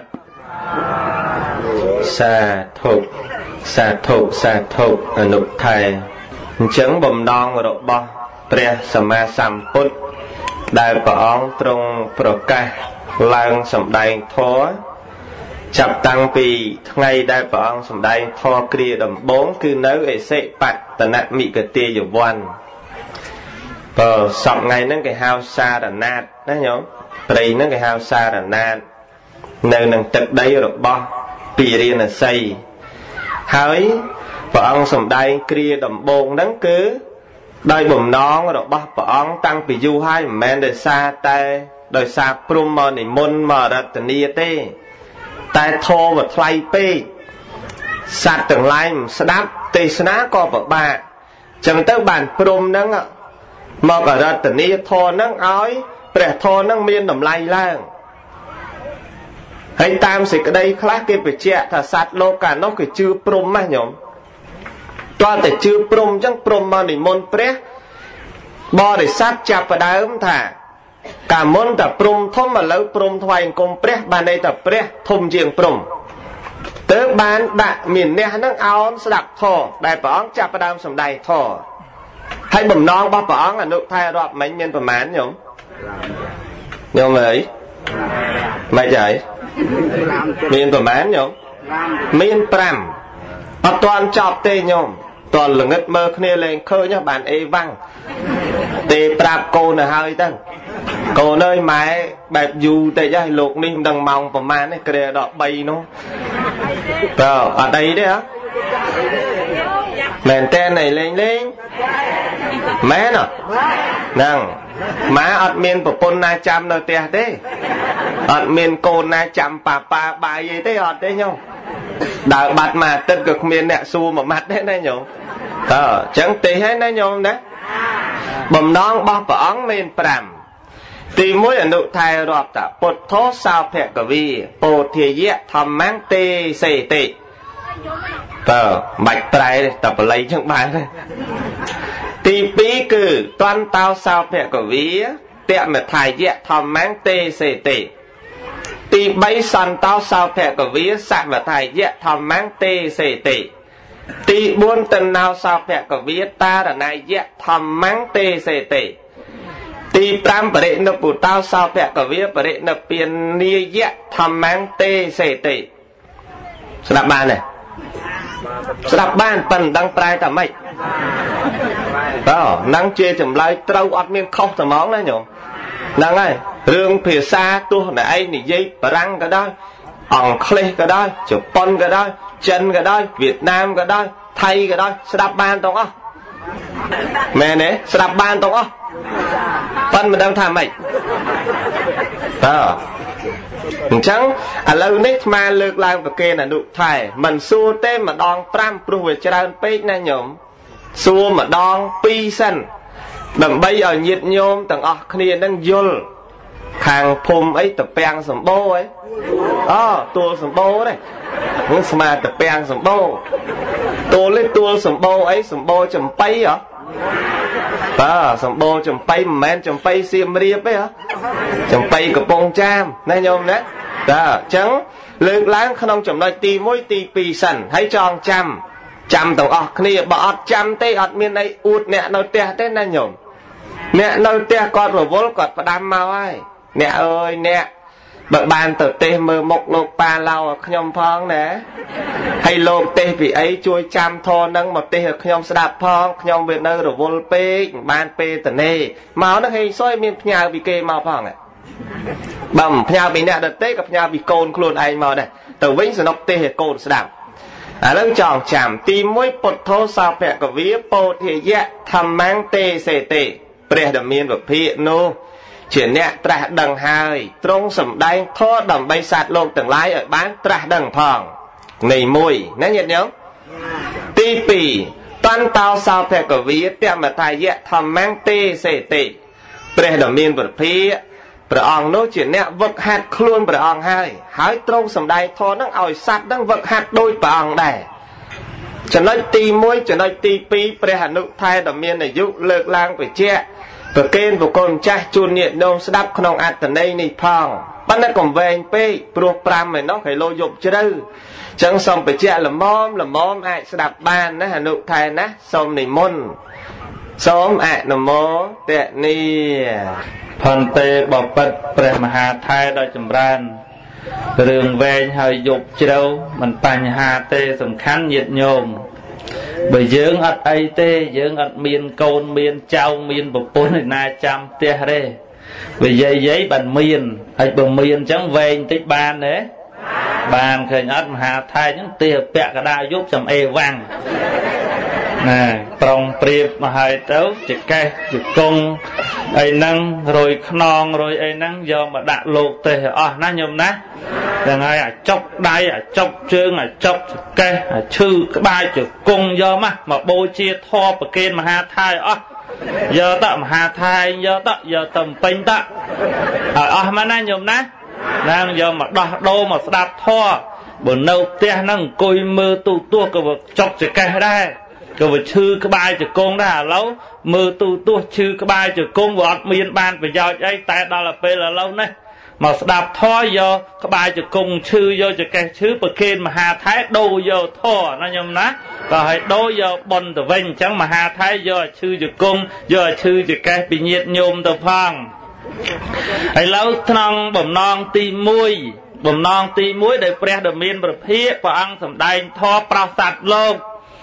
សាធុសាធុសាធុអនុថេរអញ្ចឹងបំណងរបស់ព្រះសម្មាសម្ពុទ្ធដែលព្រះអង្គទ្រង់ប្រកាសឡើងសម្ដែងធម៌ចាប់តាំងពីថ្ងៃដែលព្រះអង្គសម្ដែងធម៌គ្រាដំបូងគឺនៅអិសិបតនមិគទាយវ័នបើសពថ្ងៃហ្នឹងគេហៅសារណាតណាញោមព្រៃហ្នឹងគេហៅសារណាតនៅនឹងទឹកដីរបស់ពីរាណសីហើយព្រះអង្គសម្ដែងគ្រាដំបូងហ្នឹងគឺដោយបំណងរបស់ព្រះអង្គតាំងពីយូរហើយមិនមែនដោយសារតែដោយសារព្រំមកនិមន្តមករតនីទេតែធម៌វាថ្លៃពេកសត្វទាំងឡាយមិនស្ដាប់ទេសនាក៏ពិបាកចឹងទៅបានព្រំហ្នឹងមករតនីធម៌ហ្នឹងឲ្យព្រះធម៌ហ្នឹងមានតម្លៃឡើងហើយតាមសេចក្តីខ្លះគេបញ្ជាក់ថាសត្វលោកកាលនោះគេជឿព្រំណាញោមតើតែជឿព្រំអញ្ចឹងព្រំមកនិមន្តព្រះបរិស័ទចាប់ផ្ដើមថាកាលមុនតែព្រំធំឥឡូវព្រំថ្វាយអង្គមព្រះបានន័យថាព្រះធំជាងព្រំទើបបានដាក់មានអ្នកហ្នឹងអោនស្ដាប់ធម៌ដែលព្រះអង្គចាប់ផ្ដើមសម្ដែងធម៌ហើយបំណងរបស់ព្រះអង្គអនុថេររាប់មិញមានប្រមាណញោមអើយមិនហើយមានប្រមាណញោមមាន5អត់ទាន់ចប់ទេញោមតើល្ងឹតមើលគ្នាលែងឃើញបានអេវ៉ាំងទេប្រាប់កូនទៅហើយទៅកូនអើយម៉ែបែបយូរតិចហើយលោកនេះមិនដឹងម៉ោងប្រហែលទេគ្រាដល់3នោះតើអត់អីទេហ៎មែនតើណៃលេងមែនហ្នឹងម៉ែអត់មានប្រពន្ធណាចាំនៅផ្ទះទេអត់មានកូនណាចាំប៉ាបាយអីទេអត់ទេញោមដើរបាត់មួយអាទិត្យក៏គ្មានអ្នកសួរមួយម៉ាត់ទេណាញោមតើអញ្ចឹងទេហើយណាញោមណាបំណងរបស់ព្រះអង្គមាន5ទី1អនុថេររាប់តាពុទ្ធោសោភគវីពោធាយៈធម្មង្ទេសេតិតើមិនបាច់ប្រែទេតែបល័យចឹងបានទេទី2គឺតន្តោសោភគវីតមថាយៈធម្មង្ទេសេតិទី3សន្តោសោភគវីសមថាយៈធម្មង្ទេសេតិទី4តណោសោភគវីតារណយៈធម្មង្ទេសេតិទី5បរិនិព្ពុតោសោភគវីបរិនិព្វានាយៈធម្មង្ទេសេតិស្ដាប់បានទេស្ដាប់បានប៉ុន្តែដឹងប្រែតែម៉េចហ្នឹងជាចម្លើយត្រូវអត់មានខុសតែហ្មងណាញោមហ្នឹងហើយរឿងភាសាទោះតែឯងនិយាយបារាំងក៏ដោយអង់គ្លេសក៏ដោយជប៉ុនក៏ដោយចិនក៏ដោយវៀតណាមក៏ដោយថៃក៏ដោយស្ដាប់បានទាំងអស់មែនទេស្ដាប់បានទាំងអស់ប៉ុន្តែមិនដឹងថាម៉េចអញ្ចឹងឥឡូវនេះអាត្មាលើកឡើងប្រកេនអនុថេរមិនសួរទេម្ដង5ព្រោះវាច្រើនពេកណាញោមសួរម្ដង2សិនដើម្បីឲ្យញាតិញោមទាំងអស់គ្នានឹងយល់ខាងភូមិអីតពាំងសម្បូរអីទួលសម្បូរទេហ្នឹងស្មាតពាំងសម្បូរទួលសម្បូរអីសម្បូរចំបៃសម្បូរចំបៃមិនមែនចំបៃសៀមរាបទេចំបៃកំពង់ចាមណាញោមណាអញ្ចឹងលើកឡើងក្នុងចំណុចទី1ទី2សិនហើយចងចាំទាំងអស់គ្នាបើអត់ចាំទេអត់មានអីអួតអ្នកនៅផ្ទះទេណាញោមអ្នកនៅផ្ទះគាត់រវល់គាត់ផ្ដាំមកហើយ nè ơi nè bậc bàn tự tê mơ một lột ba lau nhom phong nè hay lột tê vì ấy chui chăm thô nâng một tê nhom sẽ đạp phong nhom việt nơi rồi vô pê ban pê tờ nê máu nó hay xôi miền nhà vì kê màu phong này bầm nhà bị nè đợt tê gặp nhà bị côn luôn anh màu này từ vĩnh sẽ nọc tê côn sẽ đạp lưng tròn chạm tim mũi bột thô sao vẹn của vía bột thì dạ thầm mang tê xê tê bè đầm miên và phi nô chuyển nè trả đằng hai trong sầm đai thô đầm bay sạt lộn từng lái ở bán trả đằng phòng này mùi nè nhiệt nhớ ti pì toàn tao sao vẹn của vía tiệm mà thay dạ thầm mang tê xê tê bè đầm miên và phi bờ ong nô chuyển nè vật hạt luôn bờ ong hai trong sầm đai thô nó ỏi sạt đang vật hạt đôi bờ ong đẻ cho nói ti mũi cho nói ti pi bè hà nội thay đầm miên này giúp lược lang phải che và kênh của con trai chun nhiệt đông sẽ đắp không ăn từ đây này phong bắt nó còn về anh pe pro pram này nó phải lôi dục chứ đâu chẳng xong phải che là mom ai sẽ đắp ban nó hà nội thay nè xong này môn xong ai là mô tệ nì phần tê bỏ bật bè mà hà thay đôi chùm ran rừng về hơi dục chứ đâu mình bành hà tê sầm khăn nhiệt nhôm bởi dưỡng ắt ấy tê dưỡng ắt miên côn miên trao miên bột bốn này na trăm tia rê bởi giấy bàn miên hay bằng miên chẳng về tích ban đấy bàn khởi ắt mà hà thai những tia bẹ cả đa giúp chầm ê vang nè trong priệp mà hai tấu chỉ cây chỉ công ấy năng rồi non rồi ấy năng do mà đã lột tê na nhôm ná rằng ai chọc đáy chọc trương chọc cây chư cái ba chữ cung do mà bôi chia tho và kên mà ha thai giờ tạm hà thai giờ tầm pin ta mà na nhôm ná đang giờ mà đo mà đạp tho bữa nâu tia năng coi mưa tu tua cái vật chọc chỉ cây đây cái vật chư cái ba chữ cung đó lâu mưa tu tua chư cái ba chữ cung vọt miên ban phải giao ấy tại đó là pe là lâu này mà đạp tho do các bài chữ cùng chư do chữ cái chữ bậc khen mà hà thái đô do tho nó nhầm ná và hãy đô do bồn từ vinh chẳng mà hà thái do chư chữ cung do chư chữ cái bị nhiệt nhôm từ phong hãy lâu thằng bầm non ti muối để pre đầm miên bậc phía và ăn sầm đai tho prao sạt lông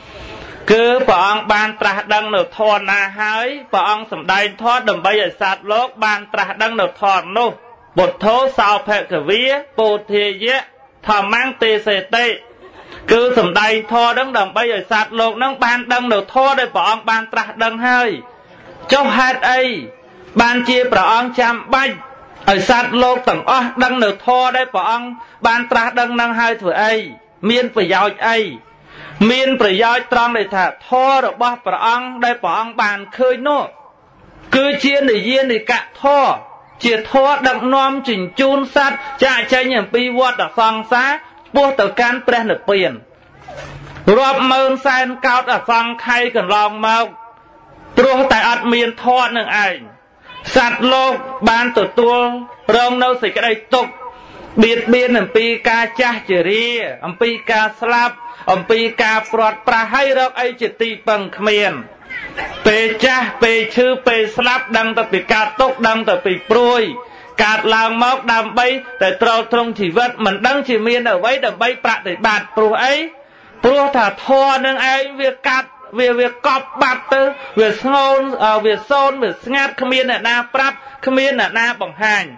cứ và ăn ban tra đăng được tho na hái và ăn sầm đai tho đầm bay ở sạt lốc ban tra đăng được tho nô bột thố sao phệ cả vía bột thì dễ thầm mang tê xê tê cứ sầm đầy tho đấng đằng bây giờ sạt lột nâng ban đăng được tho đây bỏ ông ban tra đăng hơi trong hạt ấy ban chia bỏ ông chăm bánh ở sạt lột tầng đăng được tho đây bỏ ông ban tra đăng nâng hơi thử ấy miên phải giao ấy miên phải giao trong này thả tho được bỏ ông đây bỏ ông bàn khơi nốt cứ chia để yên để cả tho chia thoa đặng nom chỉnh chun sát chạy chạy nhầm pi vót ở song xá buộc từ can pren được tiền rộp mơn sen cao ở song khay cần lòng màu trua tại ắt miền thoa nương ảnh sạt lô ban từ tua rong đâu xịt cái đây tục biệt biên làm pi ca cha chỉ ri làm pi ca slap làm pi ca prot pra hay rong ấy chỉ ti bằng miền pe cha pe chư pe slap đăng tập bị cát tốc đăng tập bị prôi cát làng móc đầm bay để trâu trong chỉ vật mình đăng chỉ miên ở vậy đầm bay bạt để bạt prôi ấy prôi thả thò nương ai việc cát việc cọp bạt tư việc xôn việc ngát khmiên là na prap khmiên là na bằng hành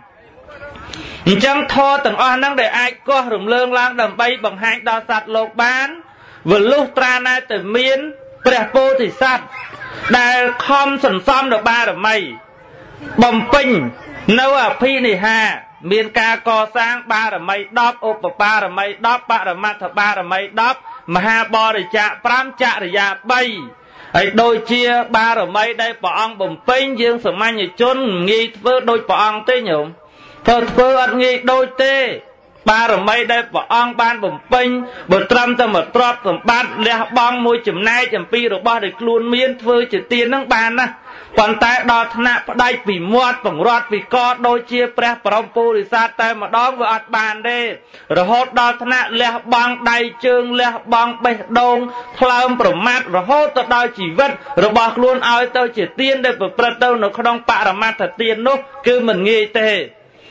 chẳng thò từng năng để ai có rụng lương lang đầm bay bằng hành đo sạt lột bán vừa lúc tra na từ miên bè po thì sát đại khom sần xóm được ba được mày bầm pinh nấu à phi này ha miền ca co sang ba được mày đóp ốp ba được mày đóp ba được mặt ba được mày đóp mà ha bo để chạ pram chạ để già bay ấy đôi chia ba được mày đây bỏ ông bầm pinh dương sờ mai như chôn nghi vơ đôi bỏ ông tê nhổm phơ ăn nghi đôi tê ba rồi mấy đây bỏ ông ban bầm pinh bờ trâm cho một trọp tầm bát lẹ bong môi chấm nay chấm pi rồi ba để luôn miên phơi chỉ tiền năng bàn na còn tại đò thna đây vì muat bằng rót vì co đôi chia pre prompo thì sa tay mà đón vừa ăn bàn đây rồi hốt đò thna lẹ bong đầy chương lẹ bong bê đông thơm bầm mát rồi hốt tới đòi chỉ vật rồi bỏ luôn ao tới chỉ tiền đây bờ pre đâu nó không đong pa làm mát thật tiền nốt cứ mình nghe tê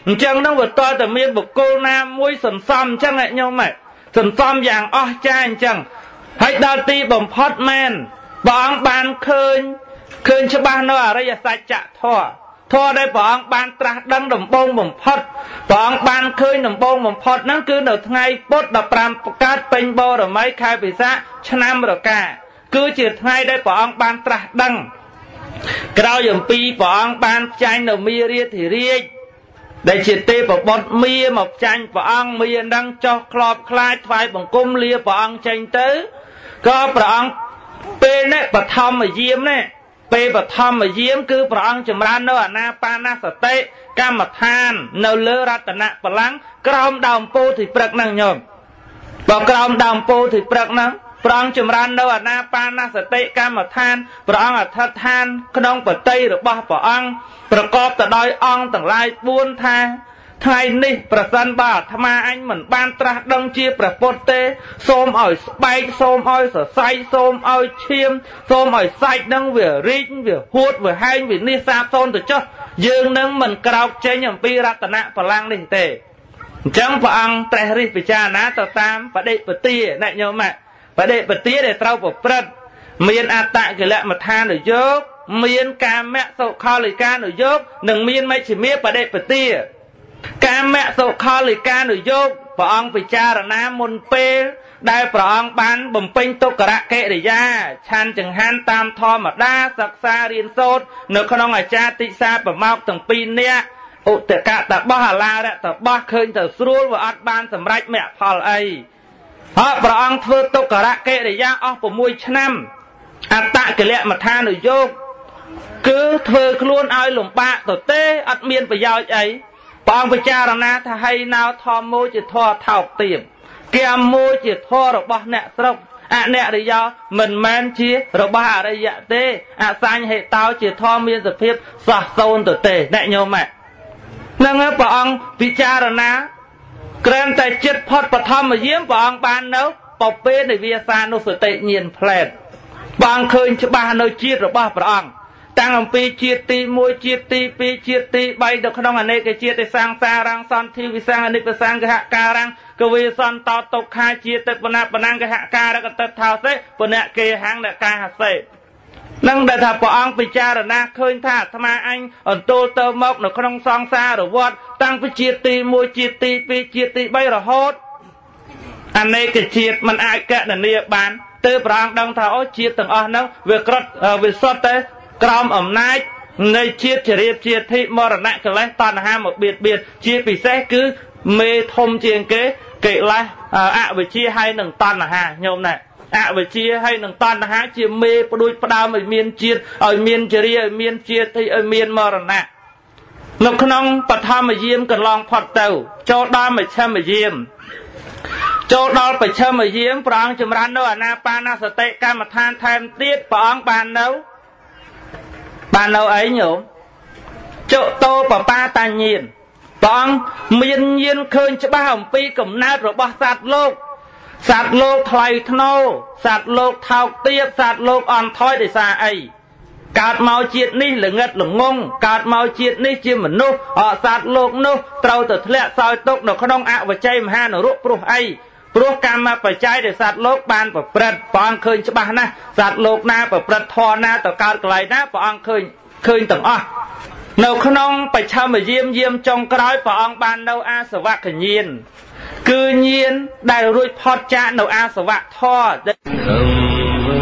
ចឹងនឹងវាតតែមានបុគ្គលណាមួយសន្សំអញ្ចឹងឯញោមសន្សំយ៉ាងអស្ចារ្យអញ្ចឹងហើយដល់ទីបំផុតមែនព្រះអង្គបានឃើញច្បាស់នៅអរិយសច្ចធម៌ដែលព្រះអង្គបានត្រាស់ដឹងដំបូងបំផុតព្រះអង្គបានឃើញដំបូងបំផុតហ្នឹងគឺនៅថ្ងៃពុទ្ធ15ប្រកាសពេញបរមីខែពិសាខឆ្នាំរកាគឺជាថ្ងៃដែលព្រះអង្គបានត្រាស់ដឹងក្រោយអំពីព្រះអង្គបានចាញ់នៅមារាធិរាជដែលជាទេពបុត្រមាមកចាញ់ព្រះអង្គមានឹងចោះក្របខ្លាចថ្វាយបង្គំលាព្រះអង្គចេញទៅក៏ព្រះអង្គពេលនេះបឋមយាមនេះពេលបឋមយាមគឺព្រះអង្គចម្រើននៅអាណាបានសតិកម្មដ្ឋាននៅលើរតនបល្ល័ង្កក្រោមដើមពោធិព្រឹក្សហ្នឹងញោមបើក្រោមដើមពោធិព្រឹក្សហ្នឹងព្រះអង្គចម្រើននៅអាណាបានសតិកម្មដ្ឋានព្រះអង្គអធិដ្ឋានក្នុងបតីរបស់ព្រះអង្គប្រកបទៅដោយអង្គទាំងឡាយ4ថាថ្ងៃនេះប្រសិនបើអាត្មាអញមិនបានត្រាស់ដឹងជាព្រះពុទ្ធទេសូមឲ្យស្បែកសូមឲ្យសរសៃសូមឲ្យឈាមសូមឲ្យសាច់នឹងវារីកវាហួតវាហែងវានេះសាបសូន្យទៅចុះយើងនឹងមិនក្រោកចេញអំពីរតនបល្ល័ង្កនេះទេអញ្ចឹងព្រះអង្គត្រេះរិះពិចារណាទៅតាមបដិបទាអ្នកញោមបដិបទាដែលត្រូវប្រព្រឹត្តមានអត្តកិលមដ្ឋានុយោគមានកាមសុខលិកានុយោគនិងមានមជ្ឈិមាបដិបទាកាមសុខលិកានុយោគព្រះអង្គពិចារណាមុនពេលដែលព្រះអង្គបានបំពេញទុក្ករកិរិយាឆានចង្ហាន់តាមធម្មតាសិក្សារៀនសូត្រនៅក្នុងអាចារ្យទិសាប្រមោកទាំង2នាក់ឧតកតបោះអាឡារតបោះឃើញទៅស្រួលវាអត់បានសម្រេចមគ្គផលអីហើយព្រះអង្គធ្វើទុក្ករកិរិយាអស់6ឆ្នាំអត្តកិលមដ្ឋានុយោគគឺធ្វើខ្លួនឲ្យលំបាកទៅទេអត់មានប្រយោជន៍អីព្រះអង្គពិចារណាថាហើយណៅធម្មមួយជាធម៌ថោកទាបគាមមួយជាធម៌របស់អ្នកស្រុកអនិរិយោមិនមែនជារបស់អរិយទេអសញ្ញហេតោជាធម៌មានសភាពសោះសូន្យទៅទេអ្នកញោមហ្នឹងព្រះអង្គពិចារណាក្រាន់តែចិត្តផុតបឋមយាមព្រះអង្គបាននៅពពេនិវាសានុសតិញាណផ្លែតបងឃើញច្បាស់នៅជាតិរបស់ព្រះអង្គតាំងអំពីជាតិទី1ជាតិទី2ជាតិទី3នៅក្នុងអនេកជាតិសង្សារងសន្តិវិសង្ឃអនិព្វសង្ឃការងកវេសន្តតតុខាជាតិបណបណង្កហការកតថោសេបណកេហង្នកាហសេនឹងដែលថាព្រះអង្គពិចារណាឃើញថាអាត្មាអញអន្ទោលទៅមកនៅក្នុងសង្សារវដ្តតាំងពីជាតិទី1ជាតិទី2ជាតិទី3រហូតអនេកជាតិមិនអាចកណនាបានទើបព្រះអង្គដឹងថាអូជាតិទាំងអស់ហ្នឹងវាក្រត់វាសុទ្ធតែក្រោមអំណាចនៃជាតិចរិយាជាធិមរណៈកិលេសតណ្ហាមកបៀតបៀនជាពិសេសគឺមេធំជាងគេកិលេសអវិជ្ជាហើយនឹងតណ្ហាញោមណាអវិជ្ជាហើយនឹងតណ្ហាជាមេផ្ដួចផ្ដើមឲ្យមានជាតិឲ្យមានចរិយាឲ្យមានជាតិឲ្យមានមរណៈនៅក្នុងបឋមយាមកន្លងផុតទៅចូលដល់មជ្ឈមយាមចូលដល់បច្ឆមយាមព្រះអង្គចម្រើននៅអាណាបានសតិកម្មដ្ឋានថែមទៀតព្រះអង្គបាននៅអីញោមចុតោបបាតាញាណព្រះអង្គមានញាណឃើញច្បាស់អំពីកំណើតរបស់សត្វលោកថ្លៃថ្នូរសត្វលោកថោកទាបសត្វលោកអន់ថយដោយសារអីកើតមកជាតិនេះល្ងិតល្ងងកើតមកជាតិនេះជាមនុស្សសត្វលោកនោះត្រូវទៅធ្លាក់សោយទុកនៅក្នុងអវជ័យមហានរកព្រោះអីព្រោះកម្មបច្ច័យដែលសត្វលោកបានប្រព្រឹត្តព្រះអង្គឃើញច្បាស់ណាស់សត្វលោកណាប្រព្រឹត្តធម៌ណាទៅកើតកន្លែងណាព្រះអង្គឃើញទាំងអស់នៅក្នុងបច្ឆមយាមចុងក្រោយព្រះអង្គបាននៅអាសវកញ្ញាណគឺញាណដែលរួចផុតចាកនៅអាសវៈធម៌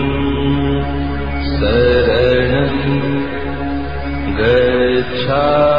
Saranam Gacchami